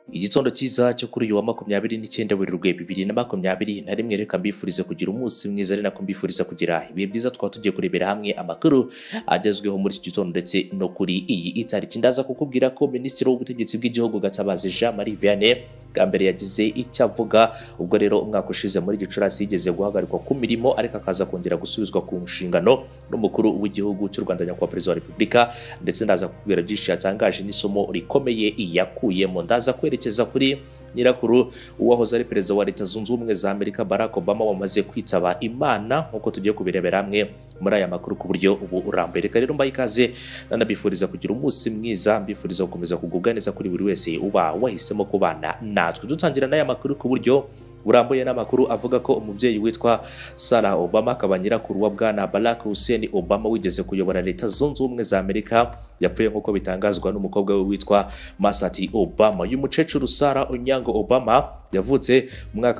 Igitondo cyiza cyo kuri uyu wa 29 Werurwe 2021 reka mbifurize kugira umunsi mwiza ari nako mbifuriza kugira ibihe byiza twaba tugiye kurebera hamwe amakuru agezweho muri iki gitondo ndetse no kuri iyi itariki. Ndaza kukubwira ko Minisitiri w'Ubutegetsi bw'Igihugu Gatabazi Jean-Marie Vianney bwa mbere yagize icyo avuga ubwo rero umwaka ushize muri Gicurasi yigeze guhagarikwa ku mirimo ariko akaza kongera gusubizwa ku nshingano n'umukuru w'igihugu cy'u Rwanda nyakubahwa Perezida wa Repubulika, ndetse ndaza kukubwira byinshi yatangaje n'isomo rikomeye yakuyemo. Ndaza kwerekeza kuri nyirakuru uwahoze ari perezida wa Leta Zunze Ubumwe za Amerika Barack Obama wamaze kwitaba Imana, nkuko tugiye kubirebera hamwe muri aya makuru ku buryo ubu urambuye. Reka rero mbaye ikaze nanabifuriza kugira umunsi mwiza, mbifuriza gukomeza kugubwa neza kuri buri wese uba wahisemo kubana natwe. Dutangira n'aya makuru ku buryo urambuye n'amakuru avuga ko umubyeyi witwa Sarah Obama akaba nyirakuru wa bwana Barack Hussein Obama wigeze kuyobora Leta Zunze Ubumwe za Amerika yapfuye nk'uko bitangazwa n'umukobwa we witwa Masati Obama. Uyu mukecuru Sarah Onyango Obama yavutse mu mwaka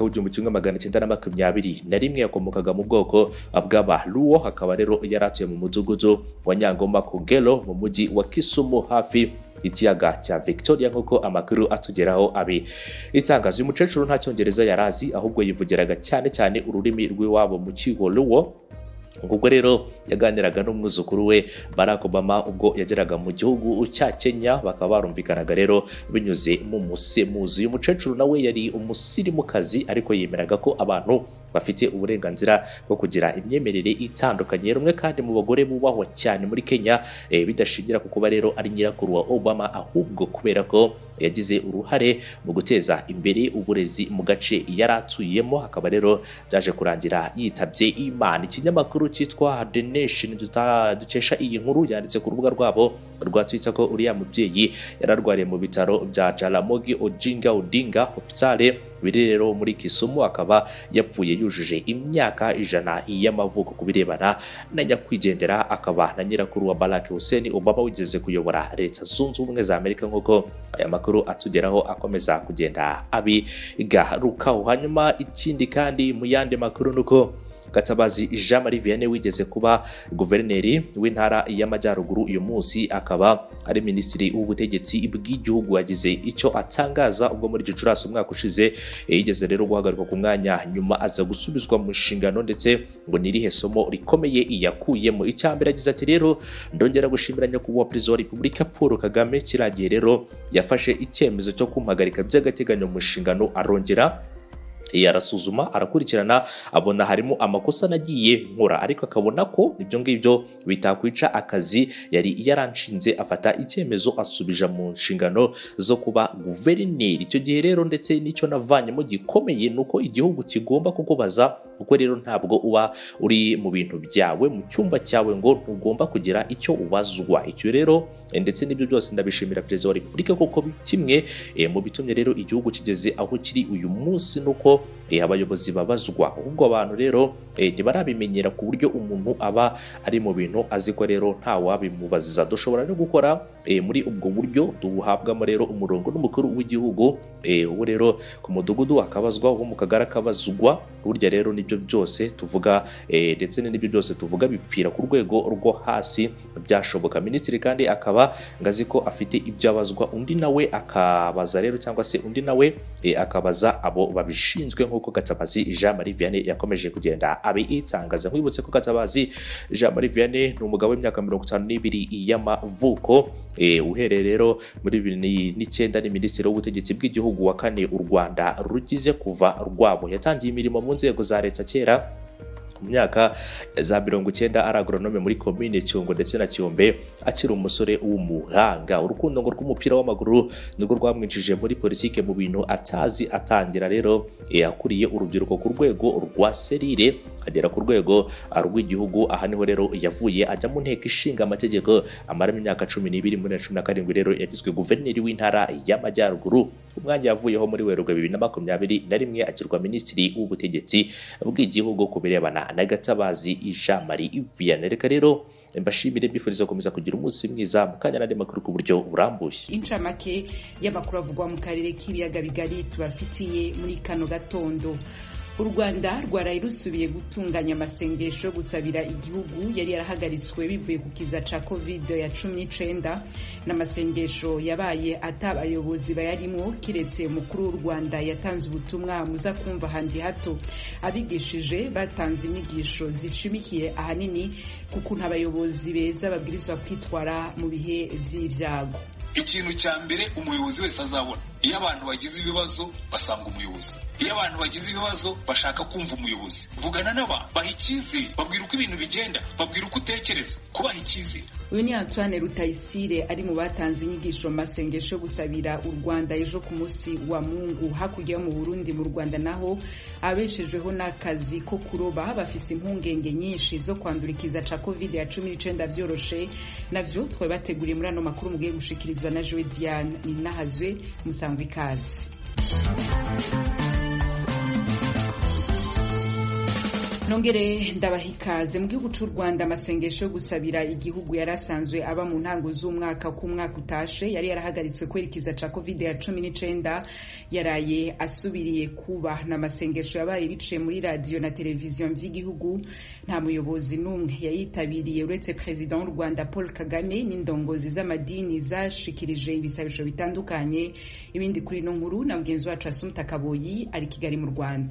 w'1921, yakomokaga mu bwoko bw'Abaluo, akaba rero yaratuye mu mudugudu wa Nyangoma Kogelo mu mujyi wa Kisumu hafi ikiyaga cya Victoria nk'uko amakuru atugeraho itangaza. Uyu mukecuru nta cyongereza yarazi ahubwo yivugiraga cyane ururimi rw'iwabo mu Kigoluo. Ubwo rero yaganiraga n'umwuzukuru we Barack Obama ubwo yageraga mu gihugu cya Kenya, bakaba barumvikanaga rero binyuze mu musemuzi. Uyu mukecuru nawe yari umusirimukazi ariko yemeraga ko abantu bafite uburenganzira bwo kugira imyemerere itandukanye. Rumwe kandi mu bagore bubahwa cyane muri Kenya, bidashingira ku kuba rero ari nyirakuru wa Obama ahubwo kubera ko yagize uruhare mu guteza imbere uburezi mu gace yaratuyemo, akaba rero byaje kurangira yitabye Imana. Ikinyamakuru cyitwa The Nation dukesha iyi nkuru yanditse ku rubuga rwabo rwa Twitter ko uriya mubyeyi yararwariye mu bitaro bya Jaramogi Oginga Odinga Hospital biri rero muri Kisumu, akaba yapfuye yujuje imyaka 100 y'amavuko. Kubirebana na nyakwigendera akaba na nyirakuru wa Barack Hussein Obama wigeze kuyobora Leta Zunze Ubumwe za Amerika nk'uko aya makuru atugeraho akomeza kugenda abigarukaho. Hanyuma ikindi kandi mu yandi makuru nuko Gatabazi Jean-Marie Vianney wigeze kuba guverineri w'intara y'Amajyaruguru uyu munsi akaba ari Minisitiri w'Ubutegetsi bw'Igihugu, yagize icyo atangaza ubwo muri Gicurasi umwaka ushize yigeze rero guhagarikwa ku mwanya, nyuma aza gusubizwa mu nshingano ndetse ngo nirihe somo rikomeye yakuyemo. Icyambere yagize ati rero ndongera gushimira nyakubahwa Perezida wa Repubulika Paul Kagame, kiragiye rero yafashe icyemezo cyo kumpagarika by'agateganyo mu nshingano, arongera yarasuzuma arakurikirana abona harimo amakosa nagiye nkora, ariko akabona ko ibyo ngibyo bitakwica akazi yari yaranshinze, afata icyemezo asubija mu nshingano zo kuba guverineri. Icyo gihe rero ndetse n'icyo navanyemo gikomeye nuko igihugu kigomba kukubaza, kuko rero ntabwo uba uri mu bintu byawe mu cyumba cyawe ngo ntugomba kugira icyo ubazwa. Icyo rero ndetse n'ibyo byose ndabishimira Perezida wa Repubulika kuko kimwe mu bitumye rero igihugu kigeze aho kiri uyu munsi nuko abayobozi babazwa, ahubwo abantu rero ntibarabimenyera ku buryo umuntu aba ari mu bintu azi ko rero nta wabimubaza. Dushobora no gukora muri ubwo buryo duhabwamo rero umurongo n'umukuru w'igihugu, ubu rero ku mudugudu akabazwa, uwo mu kagari akabazwa. Burya rero nibyo byose tuvuga ndetse n'ibyo byose tuvuga bipfira ku rwego rwo hasi byashoboka. Minisitiri kandi akaba ngazi ko afite ibyo abazwa, undi nawe akabaza rero cyangwa se undi nawe akabaza abo babishinzwe nk'uko Gatabazi Jean-Marie Vianney yakomeje kugenda abitangaza. Nkwibutse ko Gatabazi Jean-Marie Vianney ni umugabo w'imyaka 52 y'amavuko, uhereye rero muri 2009 ni Minisitiri w'Ubutegetsi bw'Igihugu wa kane u Rwanda rugize kuva rwabo. Yatangiye imirimo mu nzego za leta kera mu myaka za 90 ari agronome muri komine Cyungo ndetse na Kiyombe akiri umusore w'umuhanga. Urukundo ngo rw'umupira w'amaguru nirwo rwamwinjije muri politike mu bintu atazi, atangira rero yakuriye urubyiruko ku rwego rwa serire agera ku rwego rw'igihugu. Aha niho rero yavuye ajya mu nteko ishinga amategeko, amara imyaka 12 muri 17 rero yagizwe guverineri w'intara y'Amajyaruguru. Umwanya yavuyeho muri Werurwe 2021 agirwa Minisitiri w'Ubutegetsi bw'Igihugu ku birebana na Gatabazi Jean-Marie Vianney. Reka rero mbashimire mbifuriza gukomeza kugira umunsi mwiza mu kanya n'andi makuru ku buryo burambuye. Incamake y'amakuru avugwa mu karere k'ibiyaga bigari tubafitiye muri kano gatondo. u Rwanda rwaraye rusubiye gutunganya amasengesho gusabira igihugu yari yarahagaritswe bivuye ku kiza ca COVID-19 n'amasengesho yabaye atabayobozi bayarimwo kiretse umukuru w'u Rwanda yatanze ubutumwa muza kumva handi hato. Abigishije batanze inyigisho zishimikiye ahanini kuko ntabayobozi beza babwirizwa kwitwara mu bihe vy'ivyago. Ikintu cya mbere umuyobozi wese azabona, iyo abantu bagize ibibazo basanga umuyobozi, iyo abantu bagize ibibazo bashaka kumva umuyobozi, vugana n'abantu, baha icyizere, babwira uko ibintu bigenda, babwira uko utekereza, kubaha icyizere. Uyu ni Antoine Rutayisire ari mu batanze inyigisho mu masengesho gusabira u Rwanda ejo ku munsi wa Mungu. Hakurya yo mu Burundi mu Rwanda naho abeshejweho n'akazi ko kuroba bafise impungenge nyinshi zo kwandurikiza ca COVID-19 vyoroshe. Navyo twari bateguriye muri ano makuru mugiye gushikirizwa na Joe Diane Ninahazwe. Musangwa ikaze. Nongere ndabahikaze. Mu gihugu c'u Rwanda amasengesho yo gusabira igihugu yarasanzwe aba mu ntango z'umwaka ku mwaka utashe yari yarahagaritswe kwerekiza ca COVID-19 yaraye asubiriye kuba. N'amasengesho yabaye biciye muri radio na televiziyo vy'igihugu. Nta muyobozi n'umwe yayitabiriye uretse President w'u Rwanda Paul Kagame n'indongozi z'amadini zashikirije ibisabisho bitandukanye. Ibindi kuri no nkuru na mugenzi wacu Asumta Kaboyi ari Kigali mu Rwanda.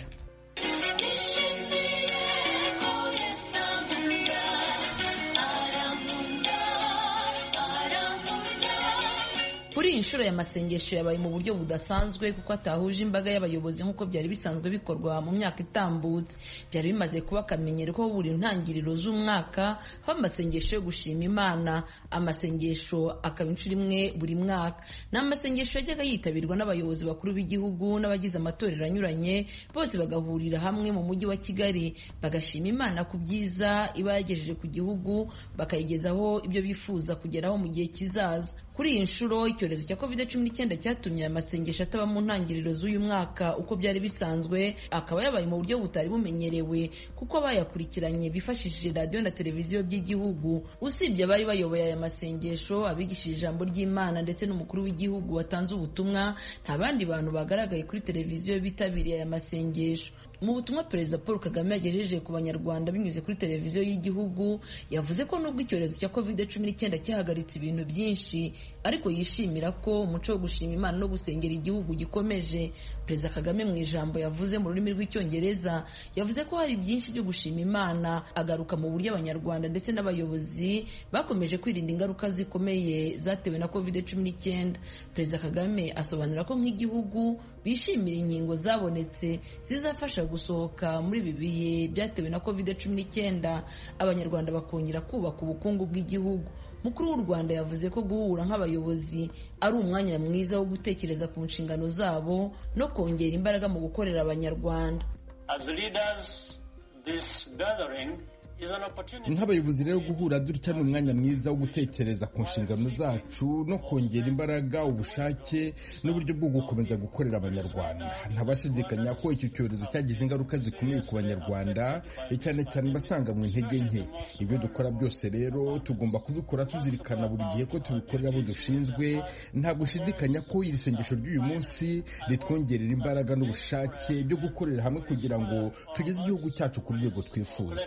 Kuri inshuro ya masengesho yabaye mu buryo budasanzwe kuko atahuje imbaga y'abayobozi nk'uko byari bisanzwe bikorwa mu myaka itambutse. Byari bimaze kuba akamenyero ko buri ntangiriro z'umwaka haba amasengesho yo gushima Imana. Amasengesho akaba inshuro imwe buri mwaka. Ni amasengesho yajyaga yitabirwa n'abayobozi bakuru b'igihugu n'abagize amatorero anyuranye, bose bagahurira hamwe mu mujyi wa Kigali bagashima Imana ku byiza iba yagejeje ku gihugu, bakayigezaho ibyo bifuza kugeraho mu gihe kizaza. Kuri iyi nshuro icyorezo cya COVID-19 cyatumye aya masengesho ataba mu ntangiriro z'uyu mwaka uko byari bisanzwe, akaba yabaye mu buryo butari bumenyerewe kuko abayakurikiranye bifashishije radio na televiziyo by'igihugu. Usibye abari bayoboye aya masengesho, abigishije ijambo ry'Imana ndetse n'umukuru w'igihugu watanze ubutumwa, nta bandi bantu bagaragaye kuri televiziyo bitabiriye aya masengesho. Mu butumwa Perezida Paul Kagame yagejeje ku banyarwanda binyuze kuri televiziyo y'igihugu, yavuze ko nubwo icyorezo cya COVID-19 cyahagaritse ibintu byinshi, ariko yishimira ko umuco wo gushima Imana no gusengera igihugu gikomeje. Perezida Kagame mu ijambo yavuze mu rurimi rw'icyongereza yavuze ko hari byinshi byo gushima Imana, agaruka mu buryo abanyarwanda ndetse n'abayobozi bakomeje kwirinda ingaruka zikomeye zatewe na COVID-19. Perezida Kagame asobanura ko nk'igihugu bishimira inkingo zabonetse zizafasha gusohoka muri ibi bihe byatewe na COVID-19, abanyarwanda bakongera kubaka ubukungu bw'igihugu. Mukuru w'u Rwanda yavuze ko guhura nk'abayobozi ari umwanya mwiza wo gutekereza ku nshingano zabo no kongera imbaraga mu gukorera abanyarwanda. As leaders, this gathering nk'abayobozi rero guhura dutya ni umwanya mwiza wo gutekereza ku nshingano zacu no kongera imbaraga, ubushake n'uburyo bwo gukomeza gukorera abanyarwanda. Ntabashidikanya ko iki cyorezo cyagize ingaruka zikomeye ku banyarwanda, cyane cyane basanga mu intege nke. Ibyo dukora byose rero tugomba kubikora tuzirikana buri gihe ko tubikorera abo dushinzwe. Nta gushidikanya ko iri sengesho ry'uyu munsi ritwongerera imbaraga n'ubushake byo gukorera hamwe kugira ngo tugeze igihugu cyacu ku rwego twifuza.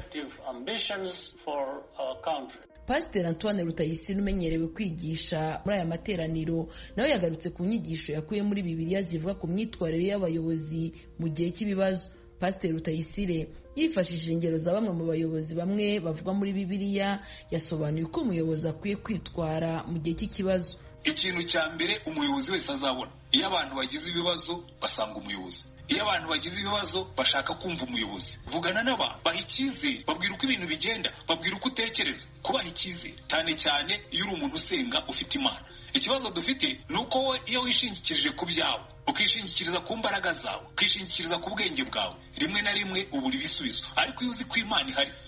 Pasiteri Antoine Rutayisire umenyerewe kwigisha muri aya materaniro nawe yagarutse ku nyigisho yakuye muri Bibiliya zivuga ku myitwarire y'abayobozi mu gihe cy'ibibazo. Pasiteri Rutayisire yifashishije ingero za bamwe mu bayobozi bamwe bavugwa muri Bibiliya, yasobanuye uko umuyobozi akwiye kwitwara mu gihe cy'ikibazo. Ikintu cya mbere umuyobozi wese azabona, iyo abantu bagize ibibazo basanga umuyobozi, iyo abantu bagize ibibazo bashaka kumva umuyobozi, vugana n'abantu, baha icyizere, babwira uko ibintu bigenda, babwira uko utekereza, kubaha icyizere, cyane cyane iyo uri umuntu usenga ufite Imana. Ikibazo dufite ni uko wowe iyo wishingikirije ku byawe, ukishingikiriza ku mbaraga zawe, ukishingikiriza ku bwenge bwawe, rimwe na rimwe ubura ibisubizo. Ariko iyo uzi ko Imana ihari,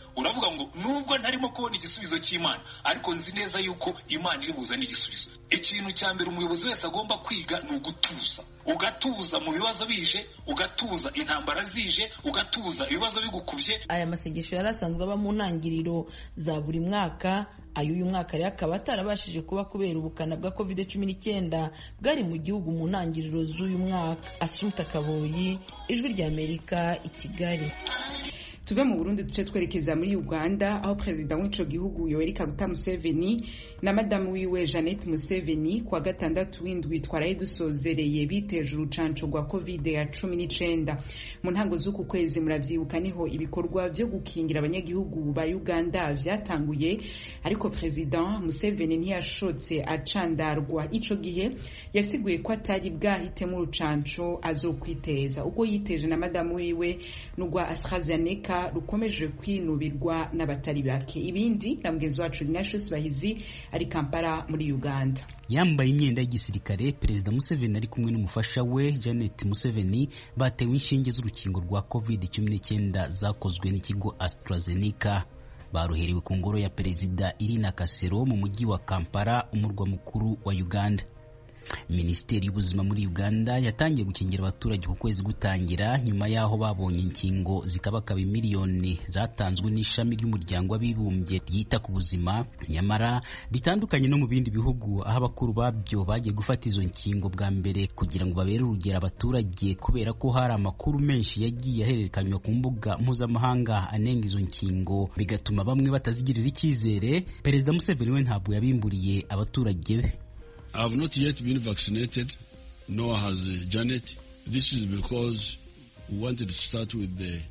uravuga ngo nubwo ntarimo kubona igisubizo cy'Imana ariko nzi neza yuko Imana iri buzane igisubizo. Ikintu cya mbere umuyobozi wese agomba kwiga ni ugutuza, ugatuza mu bibazo bije, ugatuza intambara zije, ugatuza ibibazo bigukubye. Aya masengesho yarasanzwe aba mu ntangiriro za buri mwaka, ay'uyu mwaka rero akaba atarabashije kuba kubera ubukana bwa COVID-19 bwari mu gihugu mu ntangiriro z'uyu mwaka. Assumpta Kaboyi, Ijwi ry'Amerika, i Kigali. Tuve mu Burundi duce twerekeza muri Uganda, aho perezida w'ico gihugu Yoweri Kaguta Museveni na madamu wiwe Janet Museveni kwa gatandatu w'indwi twaraye dusozereye biteje urucanco rwa COVID-19. Mu ntango z'uku kwezi muravyibuka niho ibikorwa vyo gukingira abanyagihugu ba Uganda vyatanguye, ariko perezida Museveni ntiyashotse acandarwa. Ico gihe yasiguye ko atari bwahitemo urucanco azokwiteza, ubwo yiteje na madamu wiwe n'ugwa AstraZeneca rukomeje kwinubirwa n'abatari bake. Ibindi na mugezi wacu Ignatius Bahizi ari Kampala muri Uganda. Yambaye imyenda y'igisirikare, perezida Museveni ari kumwe n'umufasha we Janet Museveni batewe inshinge z'urukingo rwa COVID-19 zakozwe n'ikigo AstraZeneca. Baruherewe ku ngoro ya perezida iri na Kasero mu mujyi wa Kampala, umurwa mukuru wa Uganda. Minisiteri y'ubuzima muri Uganda yatangiye gukingira abaturage ku kwezi gutangira, nyuma yaho babonye inkingo zikabakaba miliyoni zatanzwe n'ishami ry'umuryango w'abibumbye ryita ku buzima. Nyamara bitandukanye no mu bindi bihugu aho abakuru babyo bagiye gufata izo nkingo bwa mbere kugira ngo babere urugero abaturage, kubera ko hari amakuru menshi yagiye ahererekanywa ku mbuga mpuzamahanga anenga izo nkingo, bigatuma bamwe batazigirira icyizere. Perezida Museveni we ntabwo yabimburiye abaturage be. I have not yet been vaccinated, nor has Janet. This is because we wanted to start with the...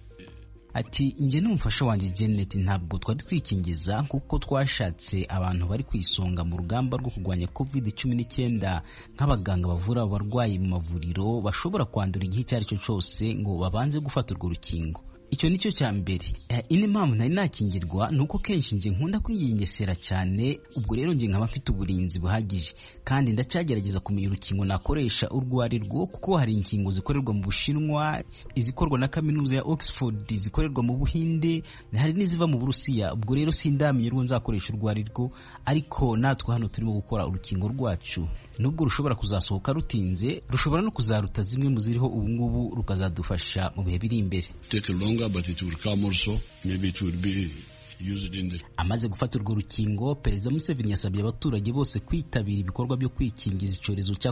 Ati nje n'umufasha wanjye Janet ntabwo twari twikingiza kuko twashatse abantu bari kwisonga mu rugamba rwo kurwanya COVID-19 nk'abaganga bavura abarwayi mu mavuriro bashobora kwandura igihe icyo ari cyo cyose ngo babanze gufata urwo rukingo. Icyo nicyo cya mbere. Ine mpamvu ntari nakingirwa nuko kenshi nje nkunda kwiyengesera cyane, ubwo rero nje nkaba mfite uburinzi buhagije kandi ndacyagerageza kumenya urukingo nakoresha urwo ari rwo, kuko hari inkingo zikorerwa mu Bushinwa, izikorwa na kaminuza ya Oxford, zikorerwa mu Buhinde, hari n'iziva mu Burusiya. Ubwo rero sindamenye urwo nzakoresha urwo ari rwo, ariko natwe hano turimo gukora urukingo rwacu. Nubwo rushobora kuzasohoka rutinze, rushobora no kuzaruta zimwe mu ziriho ubu ngubu, rukazadufasha mu bihe biri imbere. But it will come also, maybe it will be used in the... Amaze gufata urwo rukingo, perezida Museveni yasabye abaturage bose kwitabira ibikorwa byo kwikingiza icyorezo cya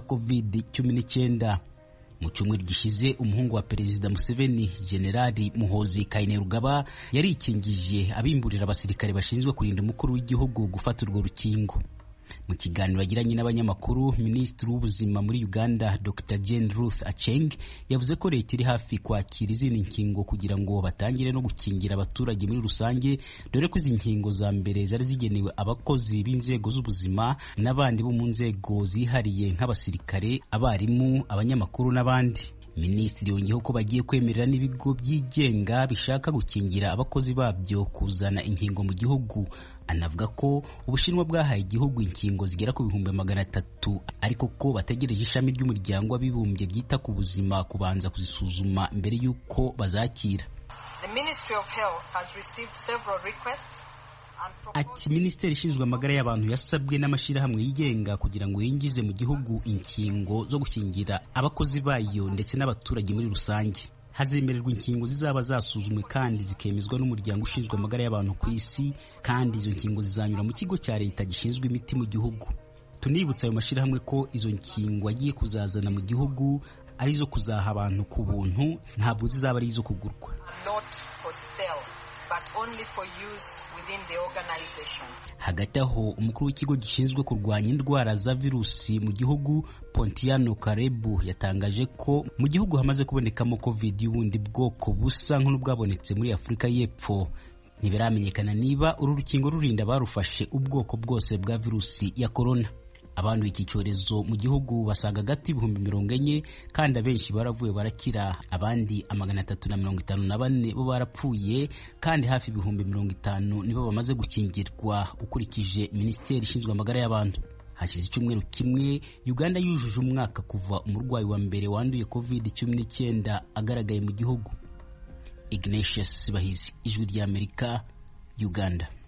COVID-19. Mu cyumweru gishize umuhungu wa perezida Museveni, Generali Muhoozi Kainerugaba, yarikingije abimburira abasirikare bashinzwe kurinda umukuru w'igihugu gufata urwo rukingo. Mu kiganiro yagiranye n'abanyamakuru, Minisitiri w'ubuzima muri Uganda Dr. Jane Ruth Aceng yavuze ko leta iri hafi kwakira izindi nkingo kugira ngo batangire no gukingira abaturage muri rusange, dore ko izi nkingo za mbere zari zigenewe abakozi b'inzego z'ubuzima n'abandi bo mu nzego zihariye nk'abasirikare, abarimu, abanyamakuru n'abandi. Minisitiri yongeyeho ko bagiye kwemerera n'ibigo byigenga bishaka gukingira abakozi babyo kuzana inkingo mu gihugu. Anavuga ko Ubushinwa bwahaye igihugu inkingo zigera ku 300,000, ariko ko bategereje ishami ry'umuryango w'abibumbye ryita ku buzima kubanza kuzisuzuma mbere y'uko bazakira. The Ministry of Health has received several requests. Ati Minisiteri ishinzwe amagara y'abantu yasabwe n'amashyirahamwe yigenga kugira ngo yinjize mu gihugu inkingo zo gukingira abakozi bayo ndetse n'abaturage muri rusange. Hazemererwa inkingo zizaba zasuzumwe kandi zikemezwa n'umuryango ushinzwe amagara y'abantu ku isi, kandi izo nkingo zizanyura mu kigo cya leta gishinzwe imiti mu gihugu. Tunibutsa ayo mashyirahamwe ko izo nkingo agiye kuzazana mu gihugu ari zo kuzaha abantu ku buntu, ntabwo zizaba ari izo kugurwa. Not for sale, but only for use within the organization. Hagati aho umukuru w'ikigo gishinzwe kurwanya indwara za virusi mu gihugu Pontiano Karebu yatangaje ko mu gihugu hamaze kubonekamo COVID y'ubundi bwoko busa nk'ubwabonetse muri Afurika y'Epfo. Ntibiramenyekana niba uru rukingo rurinda barufashe ubwoko bwose bwa virusi ya corona. Abanduye iki cyorezo mu gihugu basaga gati 40,000 kandi abenshi baravuye barakira, abandi 354 bo barapfuye kandi hafi 50,000 nibo bamaze gukingirwa, ukurikije Minisiteri ishinzwe amagara y'abantu. Hashize icyumweru kimwe Uganda yujuje umwaka kuva umurwayi wa mbere wanduye COVID-19 agaragaye mu gihugu. Ignatius Bahizi, Ijwi ry'Amerika, Uganda.